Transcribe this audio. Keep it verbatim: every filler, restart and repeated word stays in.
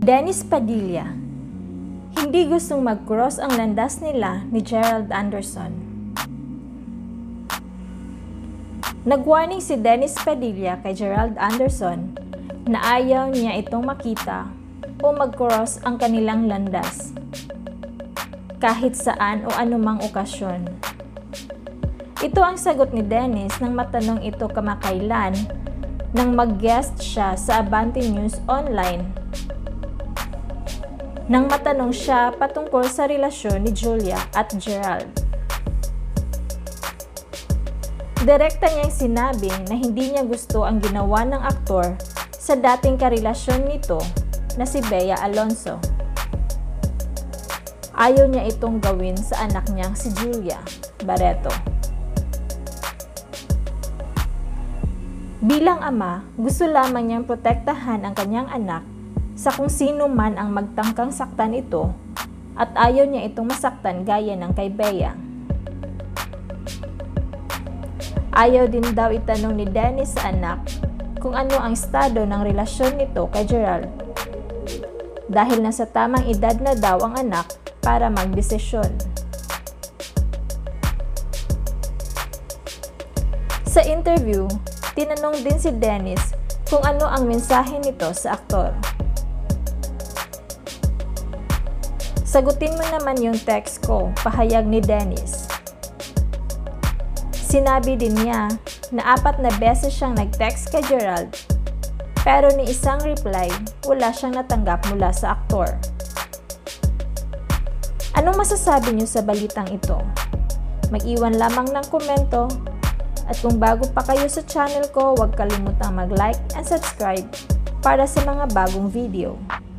Dennis Padilla. Hindi gustong mag-cross ang landas nila ni Gerald Anderson. Nag-warning si Dennis Padilla kay Gerald Anderson na ayaw niya itong makita o mag-cross ang kanilang landas kahit saan o anumang okasyon. Ito ang sagot ni Dennis nang matanong ito kamakailan nang mag-guest siya sa Abante News Online. Nang matanong siya patungkol sa relasyon ni Julia at Gerald. Direkta niyang sinabi na hindi niya gusto ang ginawa ng aktor sa dating karelasyon nito na si Bea Alonzo. Ayaw niya itong gawin sa anak niyang si Julia Barreto. Bilang ama, gusto lamang niyang protektahan ang kanyang anak sa kung sino man ang magtangkang saktan ito at ayaw niya itong masaktan gaya ng kay Bea. Ayaw din daw itanong ni Dennis sa anak kung ano ang estado ng relasyon nito kay Gerald dahil nasa tamang edad na daw ang anak para magdesisyon. Sa interview, tinanong din si Dennis kung ano ang mensahe nito sa aktor. Sagutin mo naman yung text ko, pahayag ni Dennis. Sinabi din niya na apat na beses siyang nag-text kay Gerald pero ni isang reply wala siyang natanggap mula sa aktor. Anong masasabi niyo sa balitang ito? Mag-iwan lamang ng komento at kung bago pa kayo sa channel ko, huwag kalimutang mag-like and subscribe para sa mga bagong video.